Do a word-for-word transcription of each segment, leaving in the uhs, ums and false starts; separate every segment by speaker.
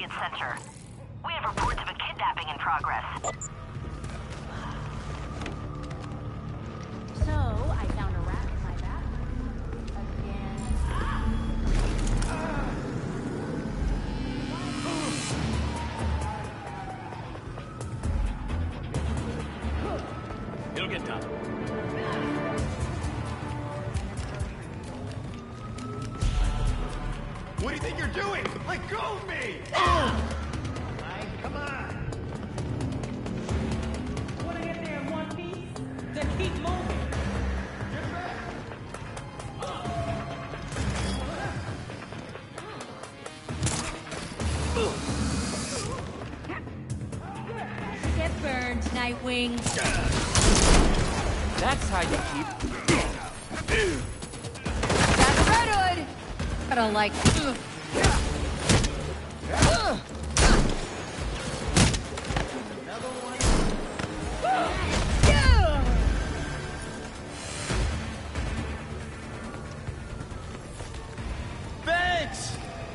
Speaker 1: Elliott Center. We have reports of a kidnapping in progress.
Speaker 2: So, I found a rat in my bathroom. Again.
Speaker 3: It'll get done.
Speaker 4: What do you think you're doing? Let go of me! Oh! Right, come on!
Speaker 5: Wanna get there in one piece? Then keep moving.
Speaker 4: Get back!
Speaker 2: Get burned, Nightwing.
Speaker 3: That's how you keep...
Speaker 2: That's Red Hood! I don't like...
Speaker 3: Thanks!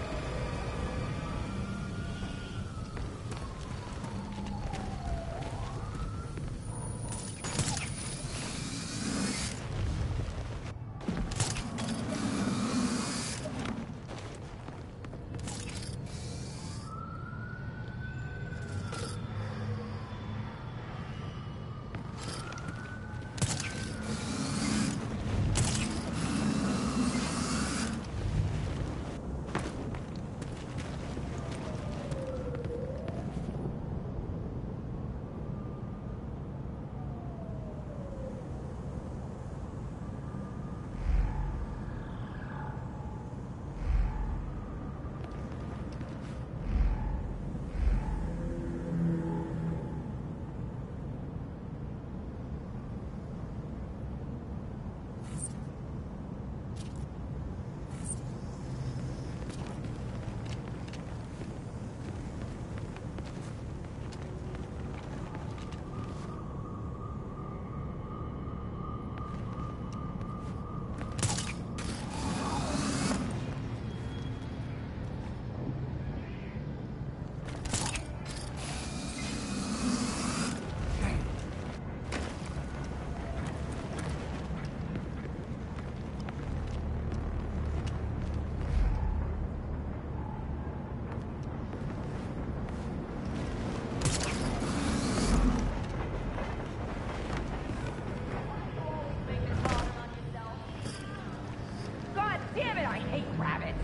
Speaker 5: God damn it, I hate rabbits.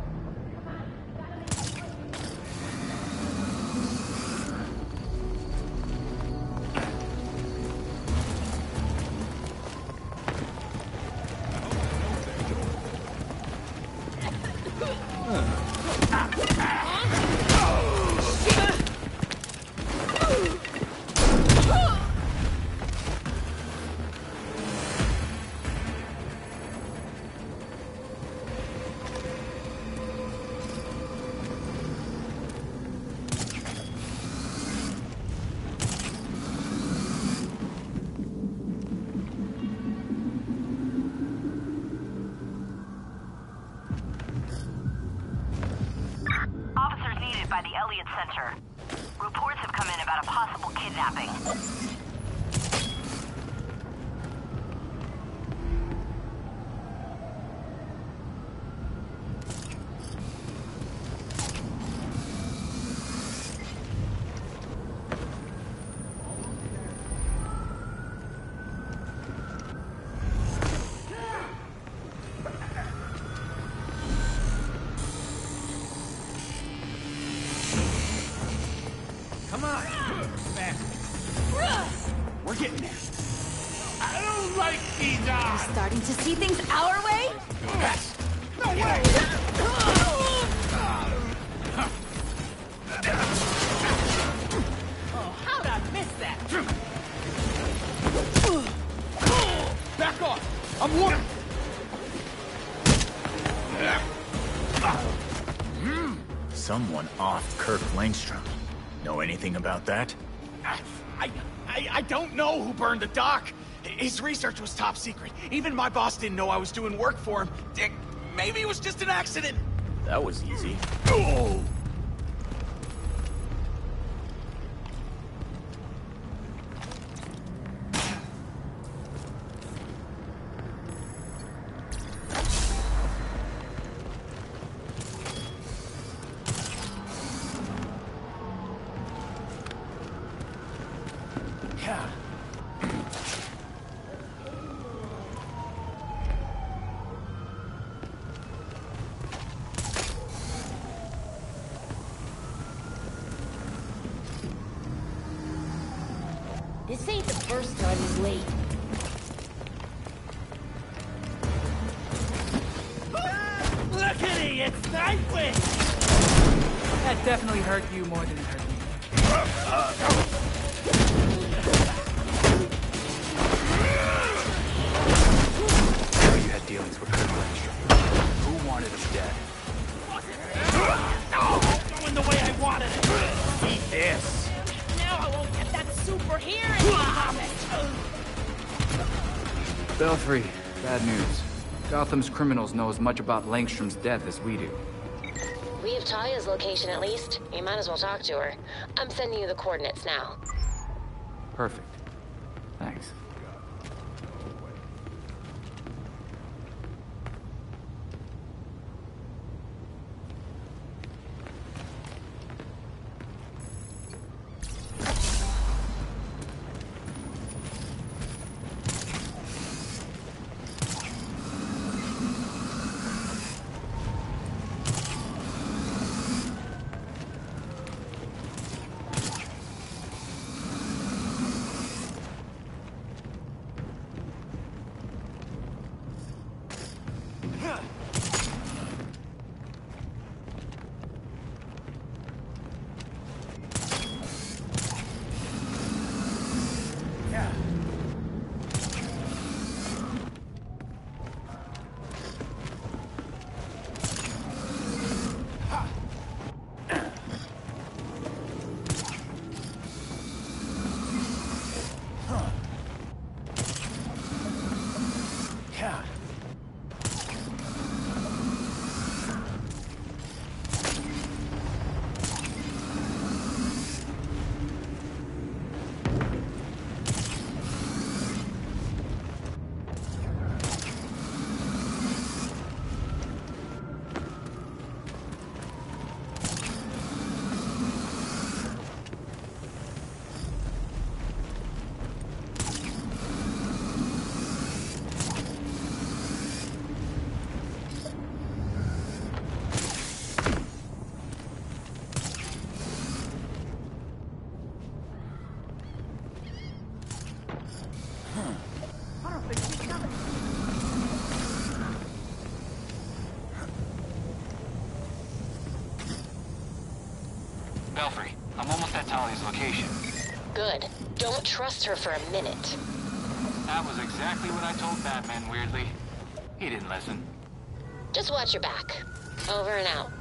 Speaker 1: Officers needed by the Elliott Center. Reports have come in about a possible kidnapping.
Speaker 4: Come on! Fast! We're getting there!
Speaker 3: I don't like these odds!
Speaker 2: Starting to see things our way?
Speaker 4: Yes! No way!
Speaker 5: Oh, how'd I miss that?
Speaker 4: Back off! I'm warning!
Speaker 6: Someone offed Kirk Langstrom. Know anything about that?
Speaker 3: I, I, I don't know who burned the dock. His research was top secret. Even my boss didn't know I was doing work for him. Dick, maybe it was just an accident.
Speaker 6: That was easy.
Speaker 3: Oh!
Speaker 2: This ain't the first time he's late.
Speaker 4: Look at it! It's Nightwing!
Speaker 7: That definitely hurt you more than it hurt me.
Speaker 6: You had dealings with Kirk Langstrom. Who wanted him dead?
Speaker 4: Going the way I wanted it!
Speaker 6: Eat this!
Speaker 5: Now I won't get that super hearing vomit.
Speaker 7: Belfry, bad news. Gotham's criminals know as much about Langstrom's death as we do.
Speaker 2: We have Talia's location at least. You might as well talk to her. I'm sending you the coordinates now.
Speaker 7: Perfect. Thanks.
Speaker 8: Belfry, I'm almost at Talia's location.
Speaker 2: Good. Don't trust her for a minute.
Speaker 8: That was exactly what I told Batman, weirdly. He didn't listen.
Speaker 2: Just watch your back. Over and out.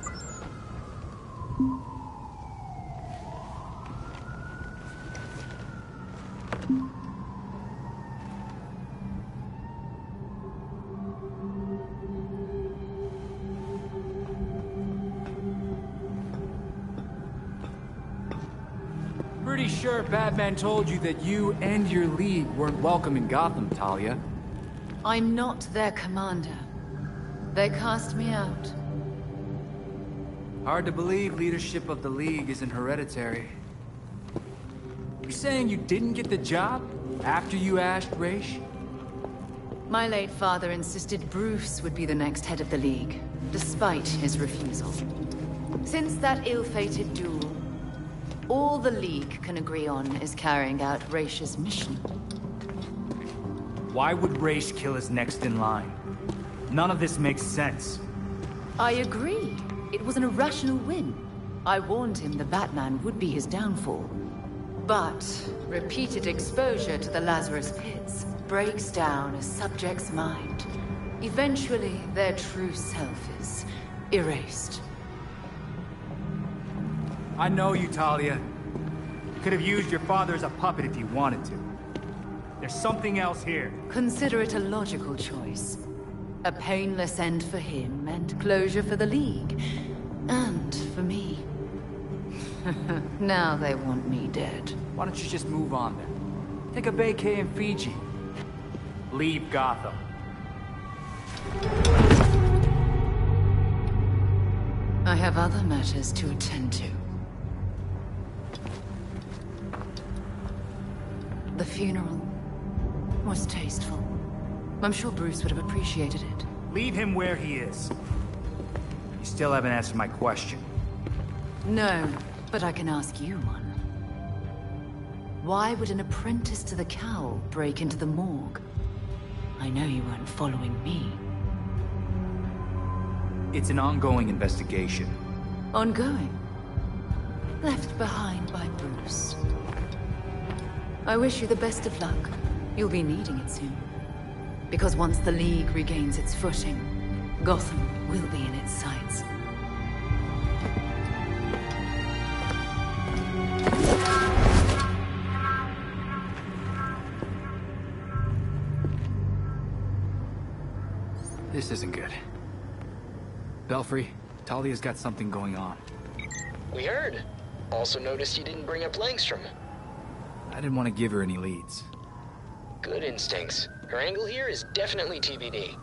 Speaker 7: Pretty sure Batman told you that you and your league weren't welcome in Gotham, Talia.
Speaker 9: I'm not their commander. They cast me out.
Speaker 7: Hard to believe leadership of the league isn't hereditary. You saying you didn't get the job after you asked Raish?
Speaker 9: My late father insisted Bruce would be the next head of the league, despite his refusal. Since that ill-fated duel, all the League can agree on is carrying out Raish's mission.
Speaker 7: Why would Raish kill his next in line? None of this makes sense.
Speaker 9: I agree. It was an irrational whim. I warned him the Batman would be his downfall. But repeated exposure to the Lazarus Pits breaks down a subject's mind. Eventually, their true self is erased.
Speaker 7: I know you, Talia. You could have used your father as a puppet if you wanted to. There's something else here.
Speaker 9: Consider it a logical choice. A painless end for him, and closure for the League. And for me. Now they want me dead.
Speaker 7: Why don't you just move on then? Take a vacay in Fiji. Leave Gotham.
Speaker 9: I have other matters to attend to. The funeral was tasteful. I'm sure Bruce would have appreciated it.
Speaker 7: Leave him where he is. You still haven't answered my question.
Speaker 9: No, but I can ask you one. Why would an apprentice to the Cowl break into the morgue? I know you weren't following me.
Speaker 7: It's an ongoing investigation.
Speaker 9: Ongoing? Left behind by Bruce. I wish you the best of luck. You'll be needing it soon. Because once the League regains its footing, Gotham will be in its sights.
Speaker 7: This isn't good. Belfry, Talia's got something going on.
Speaker 10: We heard. Also noticed you didn't bring up Langstrom.
Speaker 7: I didn't want to give her any leads.
Speaker 10: Good instincts. Her angle here is definitely T B D.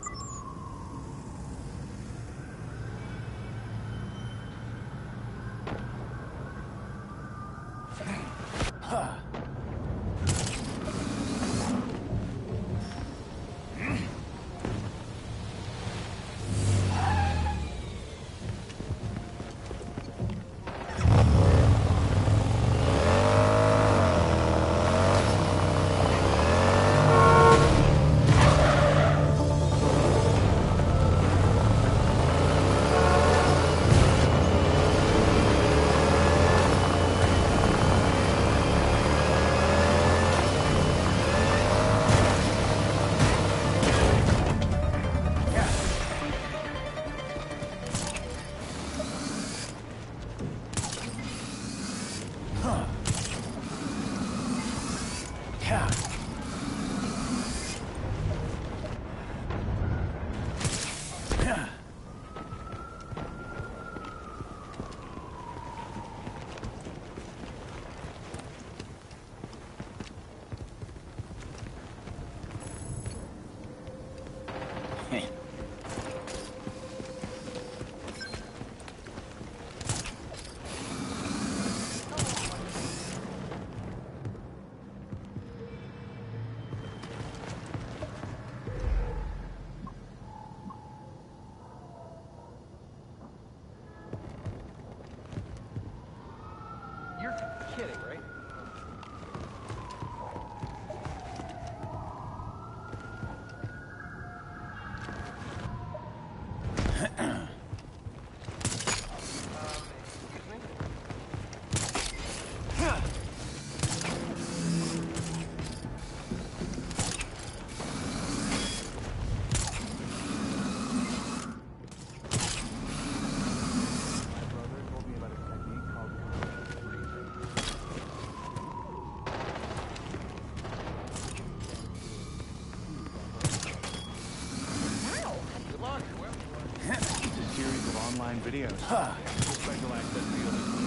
Speaker 4: Videos. Huh. Special access deal.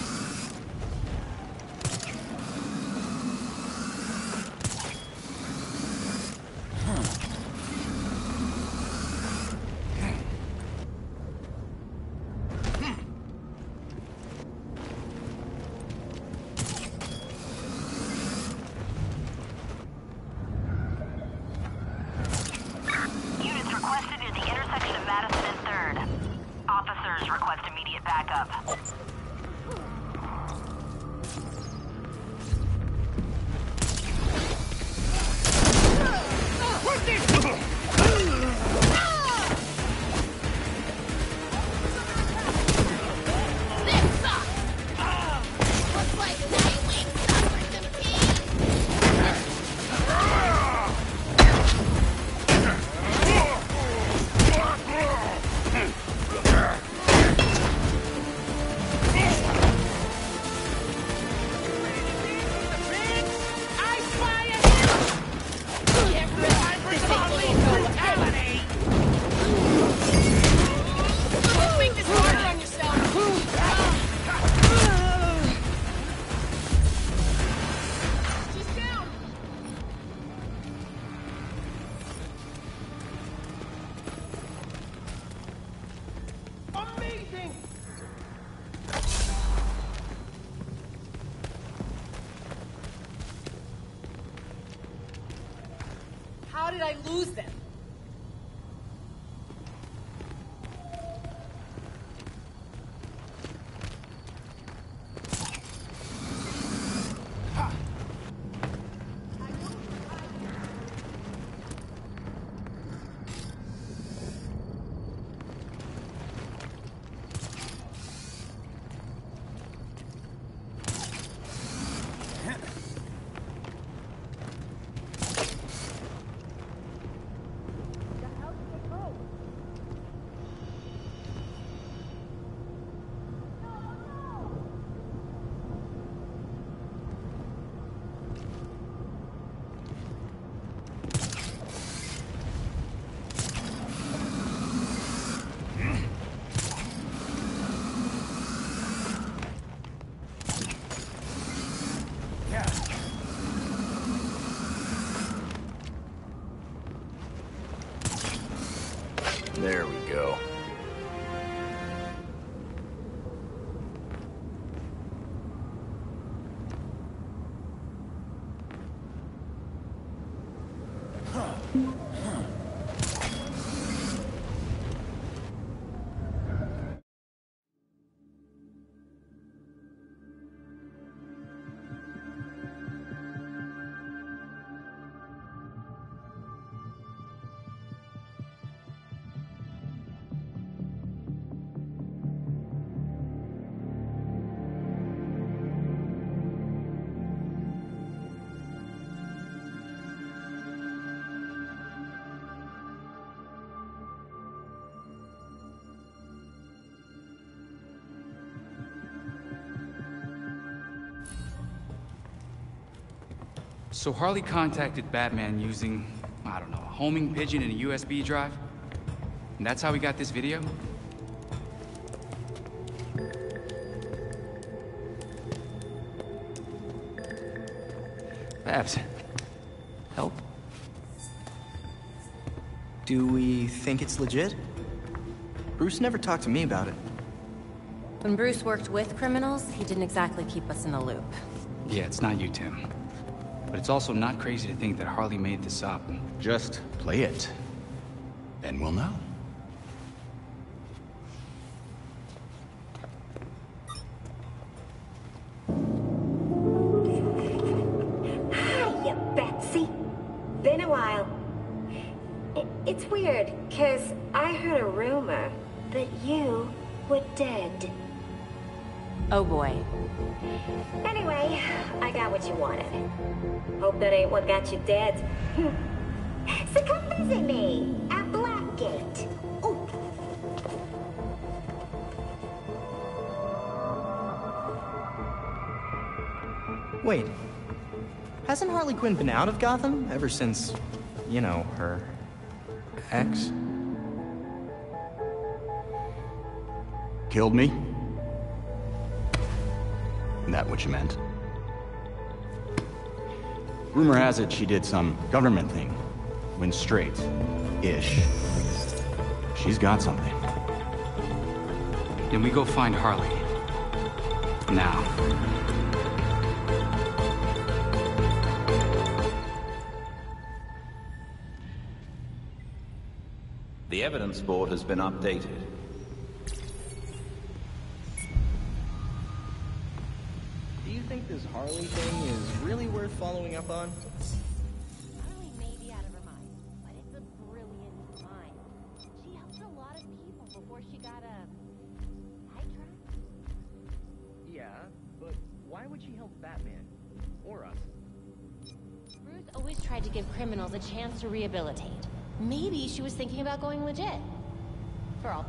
Speaker 1: Units requested near the intersection of Madison and third. Officers request immediate backup.
Speaker 5: did I lose them?
Speaker 6: There we go.
Speaker 7: So Harley contacted Batman using, I don't know, a homing pigeon and a U S B drive? And that's how we got this video? Babs, help?
Speaker 11: Do we think it's legit? Bruce never talked to me about it.
Speaker 12: When Bruce worked with criminals, he didn't exactly keep us in the loop.
Speaker 7: Yeah, it's not you, Tim. But it's also not crazy to think that Harley made this up.
Speaker 6: Just play it. Then we'll know.
Speaker 13: Hiya, Betsy. Been a while. I- it's weird, cause I heard a rumor that you were dead.
Speaker 12: Oh boy.
Speaker 13: Anyway, I got what you wanted. Hope that ain't what got you dead. So come visit me at Blackgate. Ooh.
Speaker 11: Wait. Hasn't Harley Quinn been out of Gotham ever since, you know, her ex?
Speaker 6: Killed me? Is that what you meant? Rumor has it she did some government thing. Went straight. Ish. She's got something.
Speaker 7: Then we go find Harley. Now.
Speaker 14: The evidence board has been updated.
Speaker 11: Do you think this Harley thing is really worth following up on?
Speaker 12: Harley may be out of her mind, but it's a brilliant mind. She helped a lot of people before she got a sidetracked.
Speaker 11: Yeah, but why would she help Batman? Or us?
Speaker 12: Bruce always tried to give criminals a chance to rehabilitate. Maybe she was thinking about going legit. For all.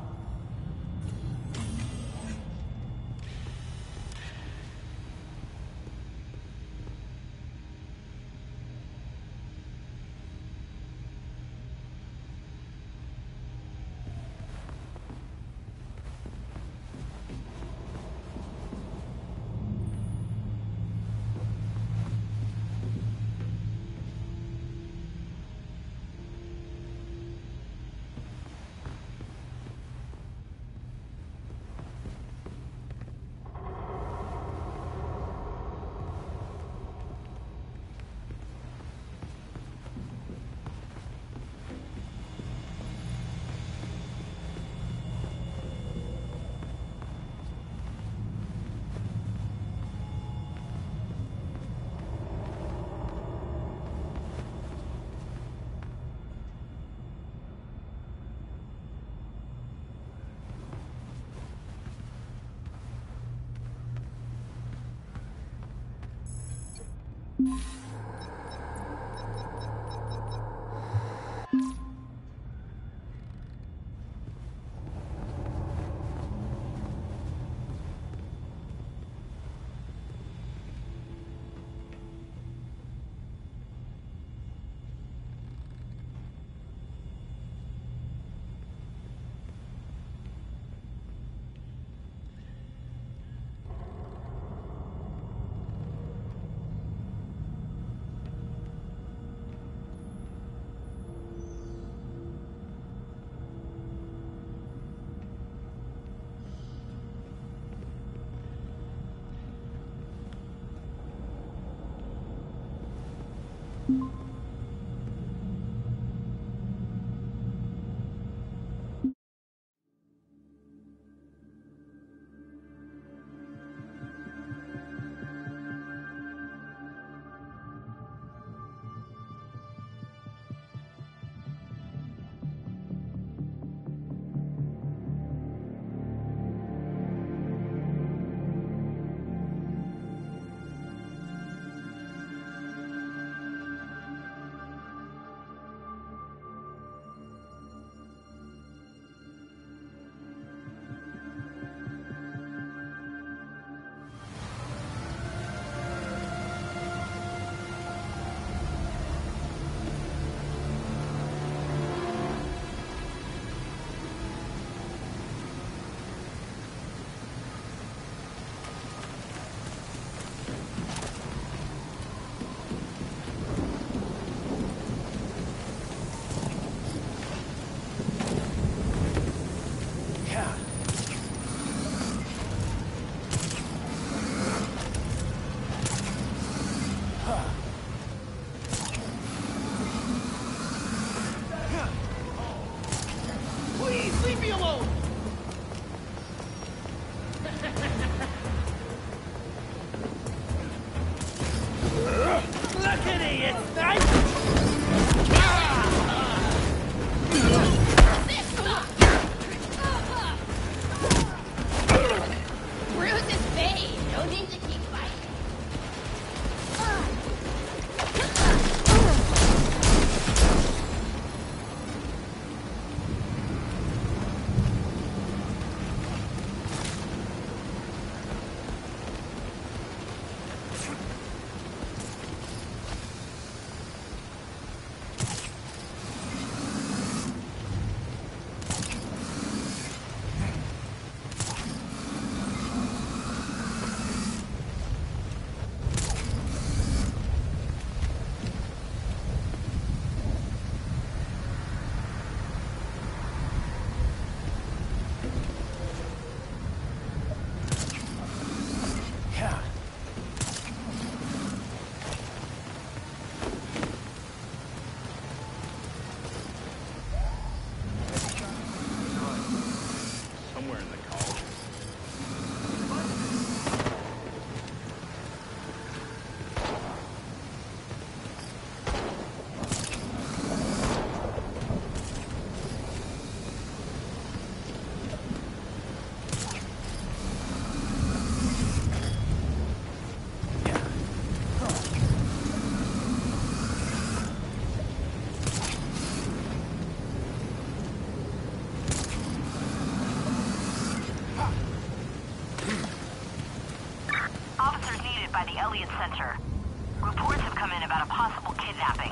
Speaker 1: Center. Reports have come in about a possible kidnapping.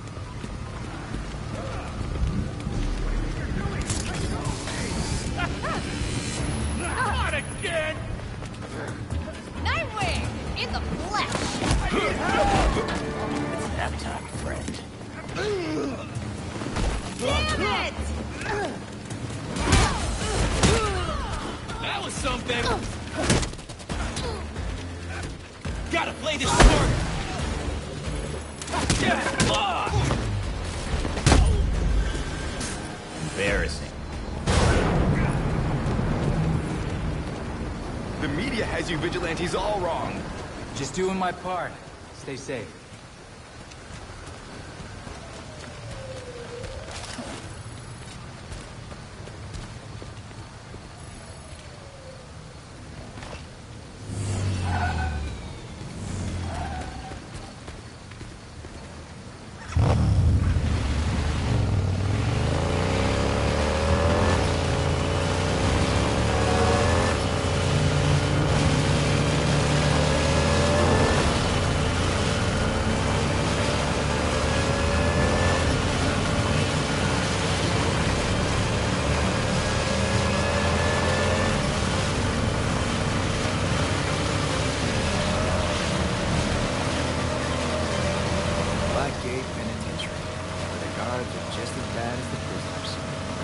Speaker 4: Not again!
Speaker 5: Nightwing! In the flesh!
Speaker 4: It's nap time, friend.
Speaker 5: Damn it!
Speaker 4: That was something! Gotta play this smart!
Speaker 15: Embarrassing. The media has you vigilantes all wrong.
Speaker 7: Just doing my part. Stay safe.
Speaker 16: bad as the prisoners.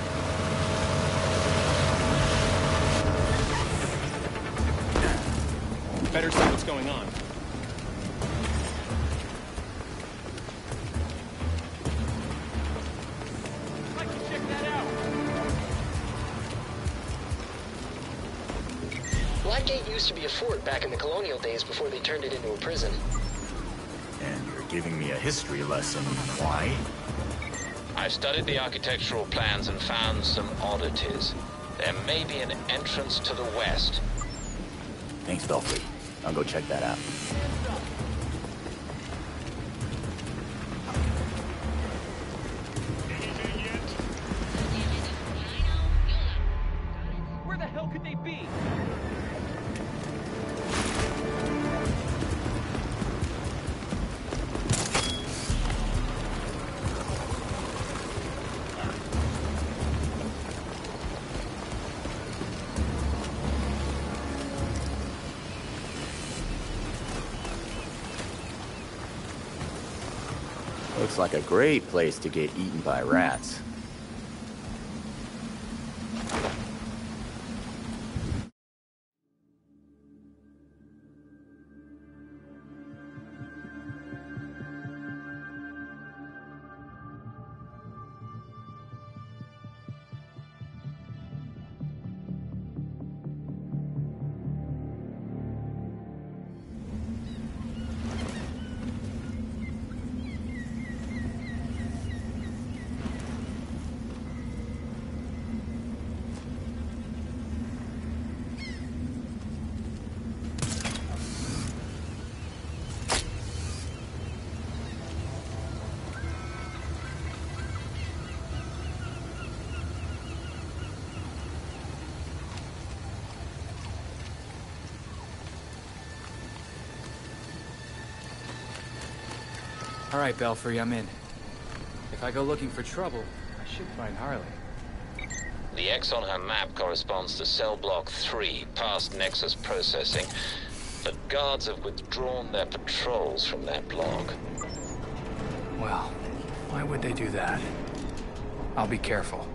Speaker 17: Better see what's going on.
Speaker 4: I'd like to check that out.
Speaker 10: Blackgate used to be a fort back in the colonial days before they turned it into a prison.
Speaker 15: And you're giving me a history lesson. Why?
Speaker 8: I've studied the architectural plans and found some oddities. There may be an entrance to the west.
Speaker 15: Thanks, Belfry. I'll go check that out.
Speaker 4: Where the hell could they be?
Speaker 15: Looks like a great place to get eaten by rats.
Speaker 7: All right, Belfry, I'm in. If I go looking for trouble, I should find Harley.
Speaker 8: The X on her map corresponds to cell block three, past Nexus processing. But guards have withdrawn their patrols from that block.
Speaker 7: Well, why would they do that? I'll be careful.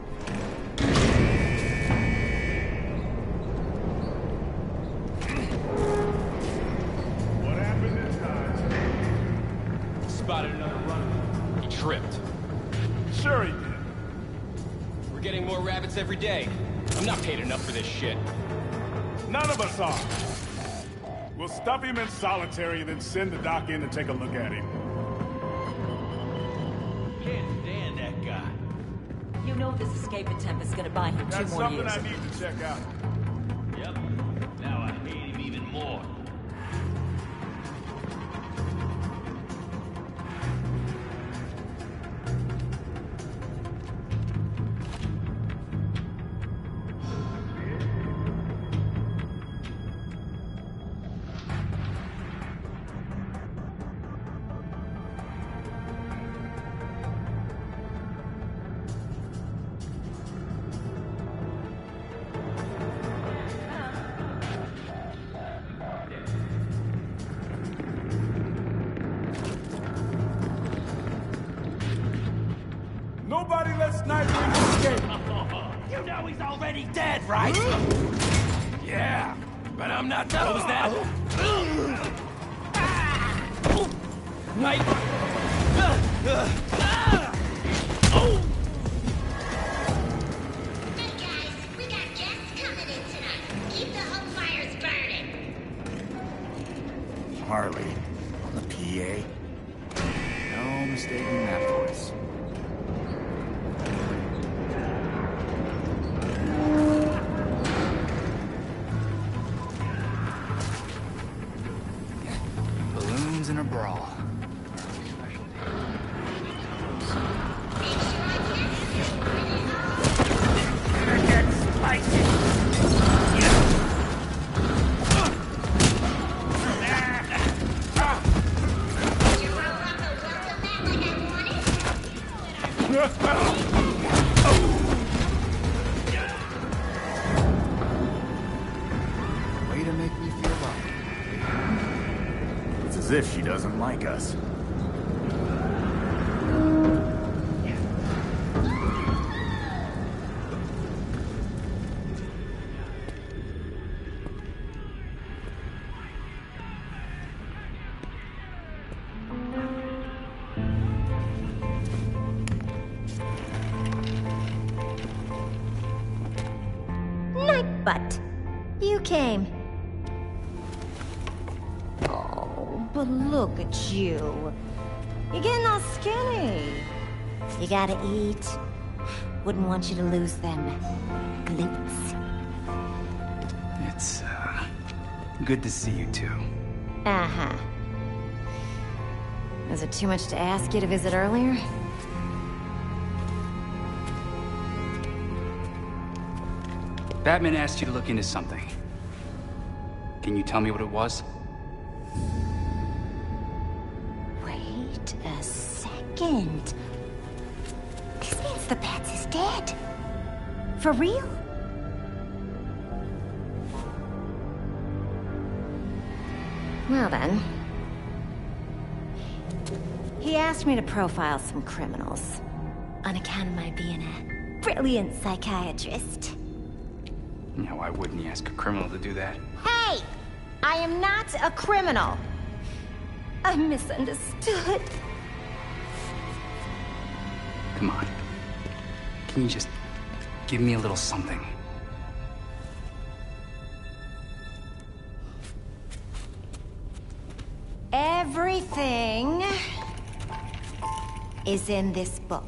Speaker 4: What happened this time? Spotted another runner. He tripped. Sure he did. We're getting more rabbits every day. I'm not paid enough for this shit.
Speaker 18: None of us are. We'll stuff him in solitary and then send the doc in to take a look at him.
Speaker 4: Can't stand that guy.
Speaker 19: You know this escape attempt is gonna buy him
Speaker 18: That's
Speaker 19: two more years.
Speaker 18: something I need to check out.
Speaker 4: Yep. Now I hate him even more.
Speaker 18: Nobody lets Nightwing escape.
Speaker 4: You know he's already dead, right? Yeah, but I'm not done with that. Night.
Speaker 13: Hey guys, we got guests coming in tonight. Keep the home fires burning.
Speaker 15: Harley, on the P A. No mistaking that voice.
Speaker 7: Balloons in a brawl.
Speaker 15: Way to make me feel loved. It's as if she doesn't like us.
Speaker 13: but you came. Oh, but look at you. You're getting all skinny. You gotta eat. Wouldn't want you to lose them glutes.
Speaker 7: It's, uh, good to see you too.
Speaker 13: Uh-huh. Is it too much to ask you to visit earlier?
Speaker 7: Batman asked you to look into something. Can you tell me what it was?
Speaker 13: Wait a second. This means the Bats is dead. For real? Well then. He asked me to profile some criminals. On account of my being a brilliant psychiatrist.
Speaker 7: Yeah, why wouldn't you ask a criminal to do that?
Speaker 13: Hey! I am not a criminal. I'm misunderstood.
Speaker 7: Come on. Can you just give me a little something?
Speaker 13: Everything is in this book.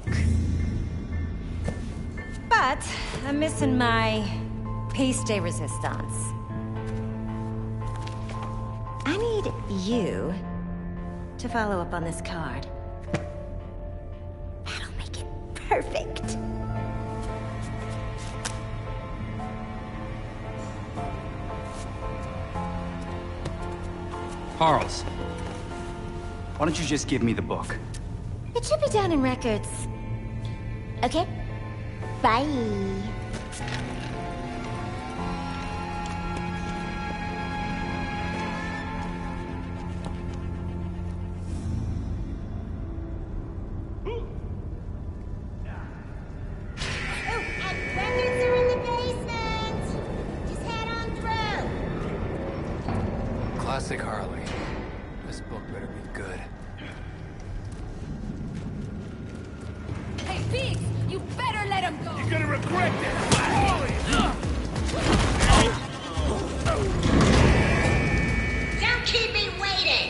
Speaker 13: But I'm missing my piece de resistance. I need you to follow up on this card. That'll make it perfect.
Speaker 7: Harles, why don't you just give me the book?
Speaker 13: It should be down in records. Okay? Bye.
Speaker 7: Classic Harley. This book better be good.
Speaker 5: Hey, Biggs! You better let him go!
Speaker 18: You're gonna regret this! Harley!
Speaker 13: Don't keep me waiting!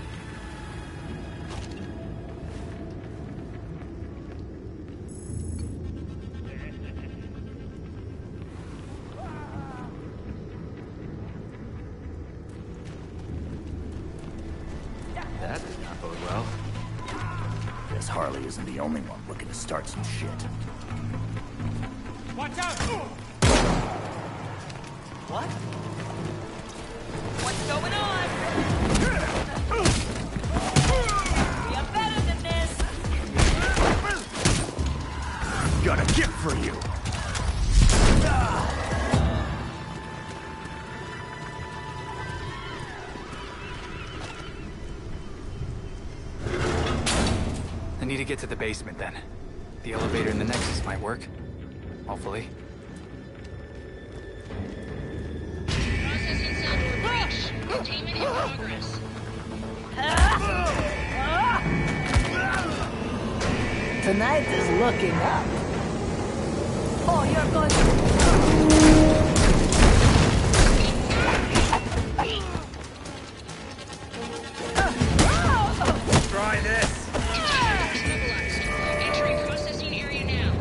Speaker 7: That did not bode well.
Speaker 15: Guess Harley isn't the only one looking to start some shit.
Speaker 4: Watch out!
Speaker 5: What? What's going on? We are better than this!
Speaker 15: Got a gift for you!
Speaker 7: I need to get to the basement then. The elevator in the Nexus might work. Hopefully.
Speaker 2: Processing sound breach. Containment in progress.
Speaker 5: Tonight is looking up. Oh, you're going to...
Speaker 4: Try this!
Speaker 2: Entering processing area now.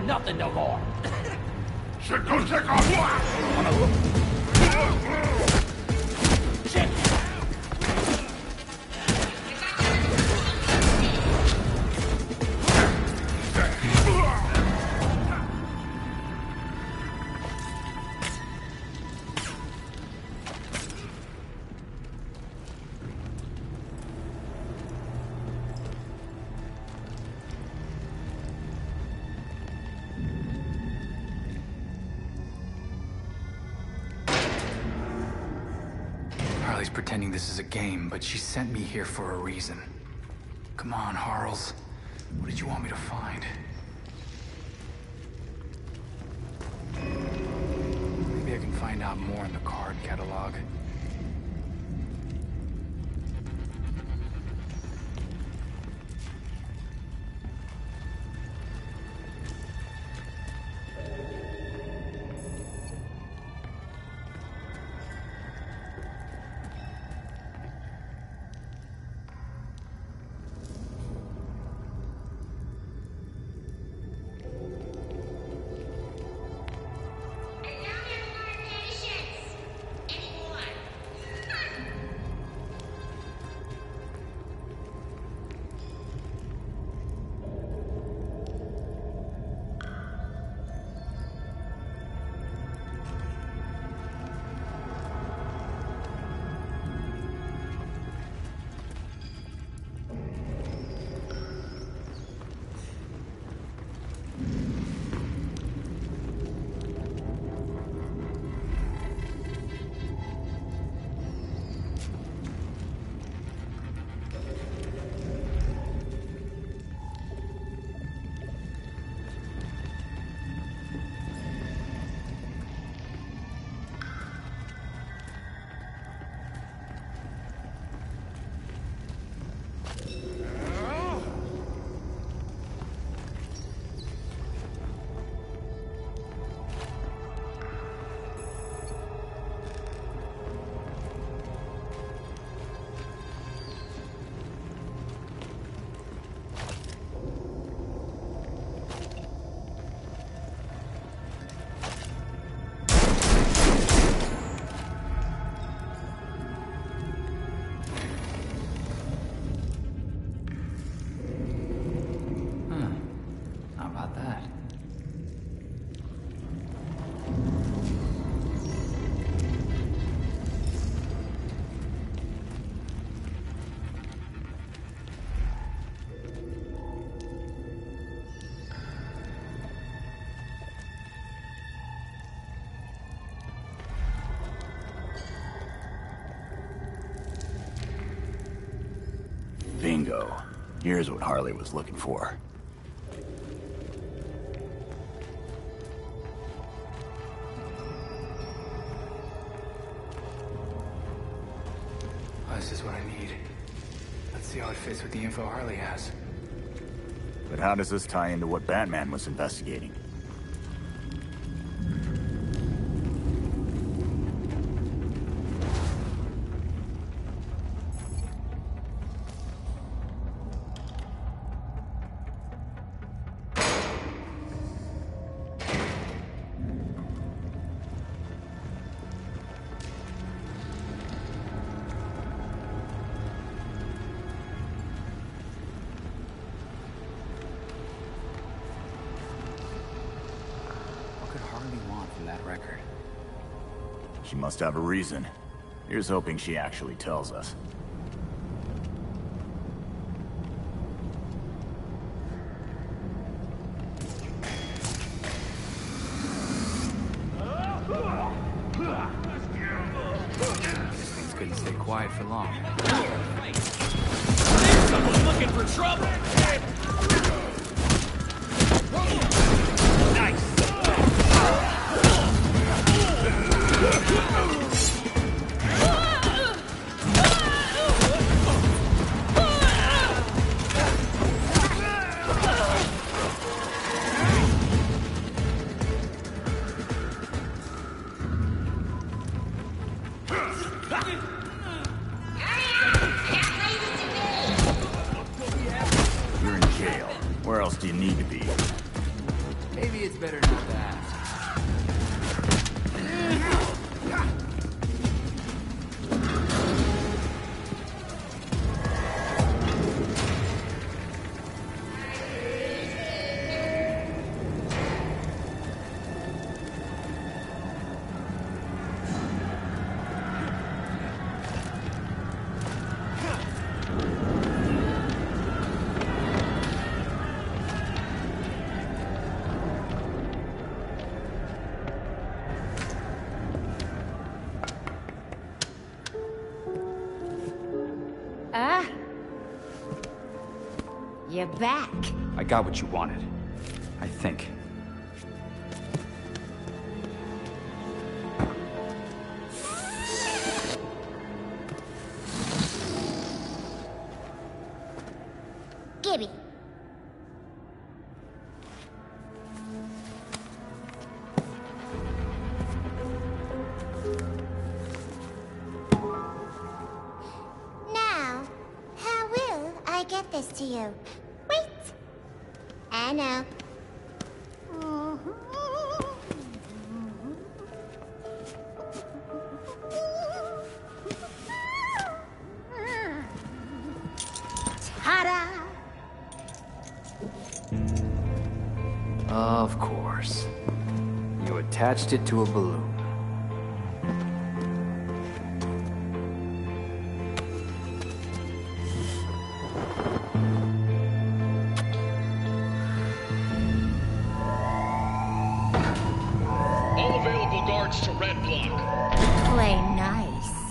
Speaker 16: nothing no more.
Speaker 18: Shit, go check on Shit!
Speaker 7: Harley's pretending this is a game, but she sent me here for a reason. Come on, Harles. What did you want me to find? Maybe I can find out more in the card catalog.
Speaker 15: Bingo. Here's what Harley was looking for.
Speaker 7: Oh, this is what I need. Let's see how it fits with the info Harley has.
Speaker 15: But how does this tie into what Batman was investigating? She must have a reason. Here's hoping she actually tells us.
Speaker 7: This thing's couldn't stay quiet for long.
Speaker 16: Someone's looking for trouble! Nice!
Speaker 15: You're in
Speaker 12: You're back.
Speaker 7: I got what you wanted. I think.
Speaker 12: Gibby.
Speaker 20: Now, how will I get this to you? Wait. I know. Ta-da!
Speaker 15: Of course. You attached it to a balloon.
Speaker 4: All available guards to Red Block.
Speaker 20: Play nice.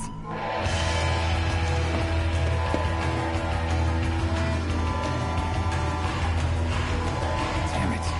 Speaker 15: Damn it.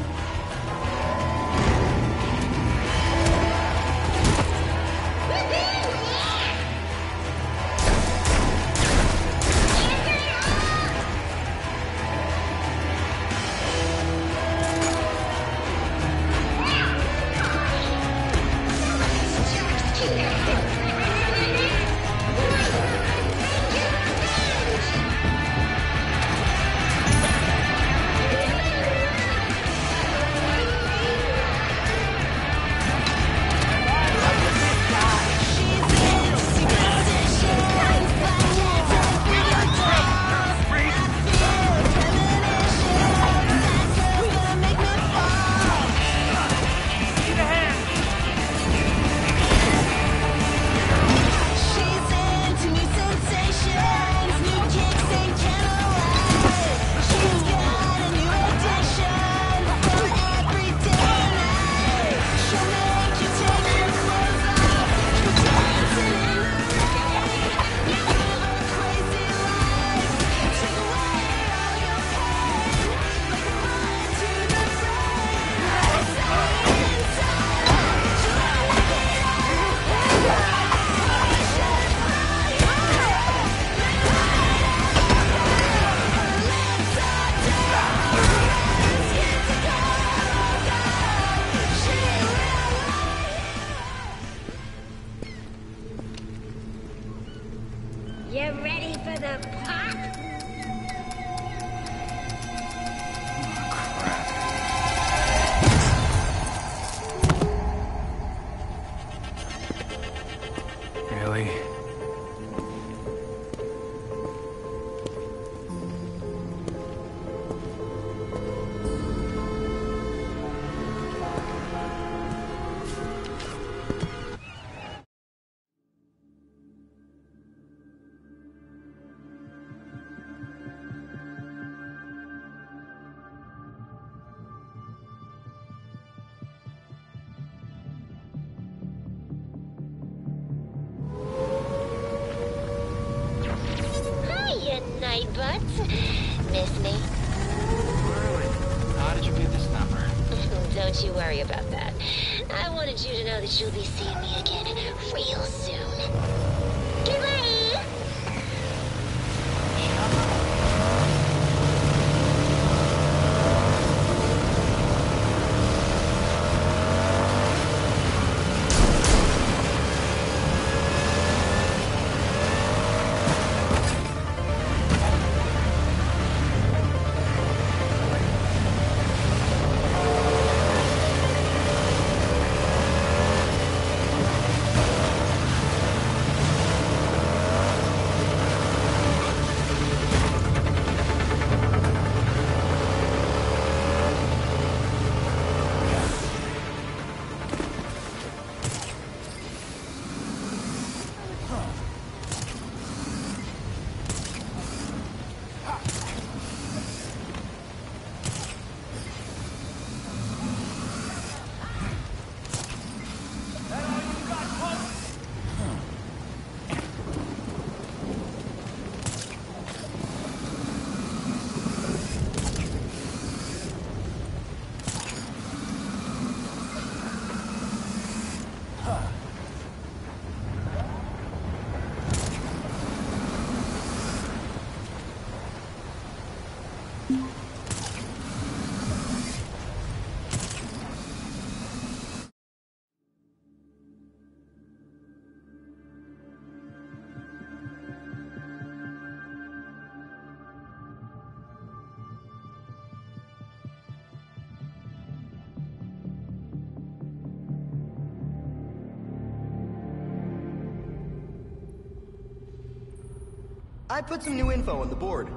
Speaker 20: You ready for the pop?
Speaker 15: Really?
Speaker 2: Hiya, Nightbutts. Miss me?
Speaker 7: How did you get this number?
Speaker 2: Don't you worry about that. I wanted you to know that you'll be seeing me again real soon. Goodbye!
Speaker 11: I put some new info on the board.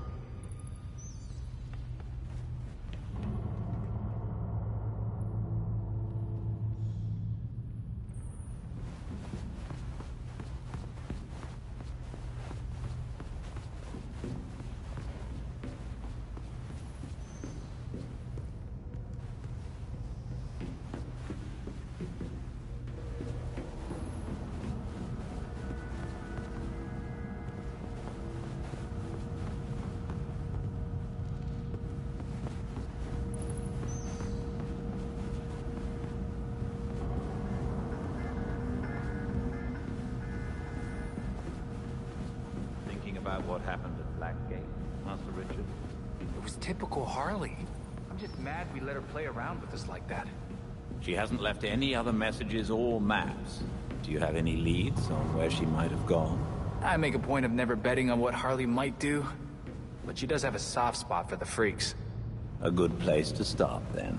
Speaker 14: About what happened at Blackgate, Master Richard?
Speaker 7: It was typical Harley. I'm just mad we let her play around with us like that.
Speaker 14: She hasn't left any other messages or maps. Do you have any leads on where she might have gone?
Speaker 7: I make a point of never betting on what Harley might do, but she does have a soft spot for the freaks.
Speaker 14: A good place to start, then.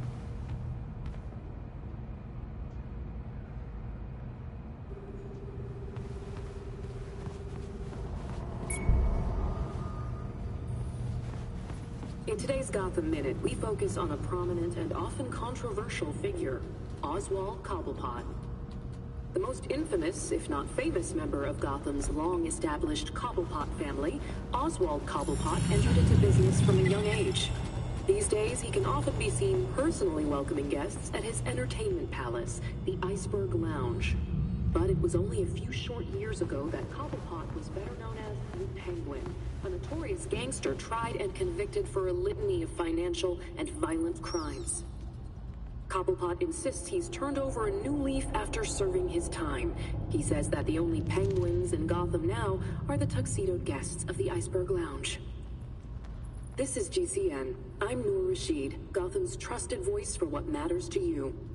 Speaker 21: In today's Gotham Minute, we focus on a prominent and often controversial figure, Oswald Cobblepot. The most infamous, if not famous, member of Gotham's long-established Cobblepot family, Oswald Cobblepot entered into business from a young age. These days, he can often be seen personally welcoming guests at his entertainment palace, the Iceberg Lounge. But it was only a few short years ago that Cobblepot was better known as the Penguin, a notorious gangster tried and convicted for a litany of financial and violent crimes. Cobblepot insists he's turned over a new leaf after serving his time. He says that the only penguins in Gotham now are the tuxedoed guests of the Iceberg Lounge. This is G C N. I'm Noor Rashid, Gotham's trusted voice for what matters to you.